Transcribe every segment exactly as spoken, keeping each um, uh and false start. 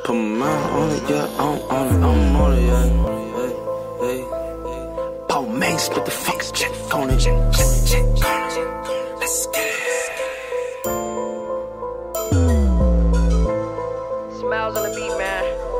Put my mind on it, yeah, I'm on it, I'm on it, yeah. Hey, hey. Paul Main, spit the fucking check on it. Check, check, check. Let's get it. Smiles on the beat, man.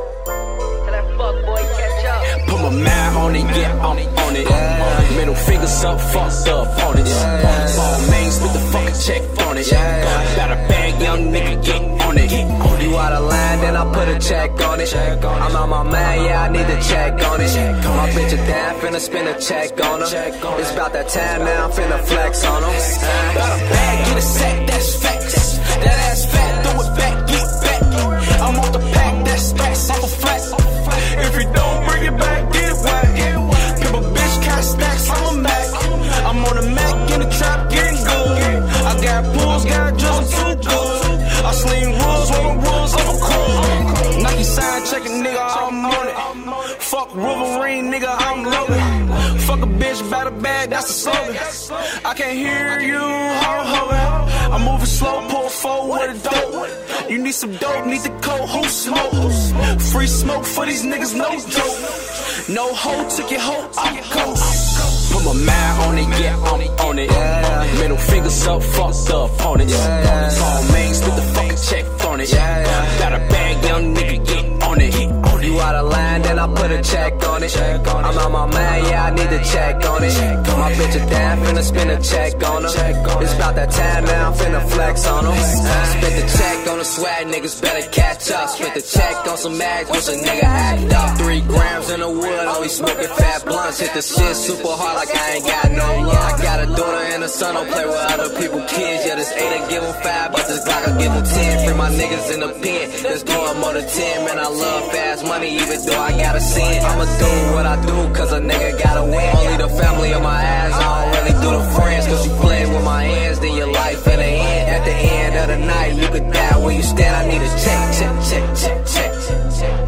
Tell that fuck boy catch up. Put my mind on it, yeah, I'm on it. Yeah. Middle fingers up, fucked up on it. Yeah, yeah. Paul Main, spit the fucking check on it. Yeah, yeah. Got a bag, young nigga, get on it. Get on it. You out of line, then I put a check on it. I'm on my man, yeah, I need to check on it. My bitch is down, finna spin a check on her. It's about that time now, I'm finna flex on them. Got a bag, get a sack, that's facts. That ass fat, throw it back, get back. I'm on the pack, that's stacks, I'm a flat. If you don't bring it back, get it back. Pimp a bitch, cash stacks, I'm a Mac. I'm on the Mac, in the trap, getting good. I got pools, got just too good. I sling rules, roll rules, I'm a cool. Nike sign checking, nigga, I'm on it. Fuck Wolverine, nigga, I'm loaded. Fuck a bitch, by the bag, that's the slogan. I can't hear you, hold hold. I'm moving slow, pull forward with a dope. You need some dope, need the cold, who smoke? Free smoke for these niggas, no dope. No hoe, took your hoe, I'm ghost. Put my mind on it, yeah, I'm on it. Yeah. Middle fingers up, fucked up on it. Yeah, yeah. Paul Main, spit the fucking check on it. Yeah, yeah. Got a bag, young nigga, get on it. Get on it. You out of line, then I put a check on it. I'm on my man, yeah, I need to check on it. My bitch is down, finna spin a check on her. It's about that time now, I'm finna flex on them. Spit the check on the swag, niggas better catch up. Spit the check on some mags, wish a nigga act up. Three grams in the wood, only smoking fat blunts. Hit the shit super hard like I ain't got no love. I got a daughter and a son, don't play with other people's kids. Yeah, this eight I give them five, but this Glock I give them ten. Free my niggas in the pen, that's doing more than ten. Man, I love fast money, even though I gotta sin. I'ma do what I do, cause a nigga gotta win. Only the family on my ass, I don't really do the friends. Cause you play with my hands, then your life in the end. At the end of the night, you could die where you stand. I need a check, check, check, check, check, check.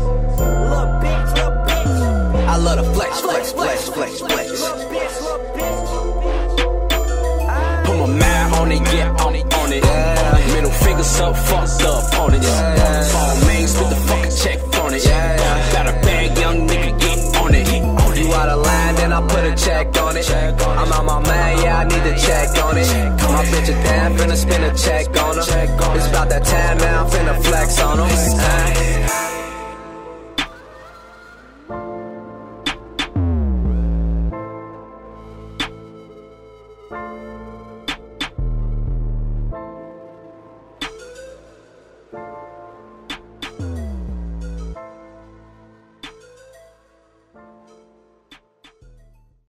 I love the flex, flex, flex, flex, flex. Put my mind on it, yeah, I'm on it. Yeah. Middle fingers up, fucked up on it. Yeah, yeah. Paul Main, spit the fucking check on it. Yeah, yeah. Got a bag, young nigga, get on it. Get on it. You out of line, then I put a check on it. I'm on my man, yeah, I need to check on it. My bitch is down, finna spin a check on her. It's about that time now, I'm finna flex on them.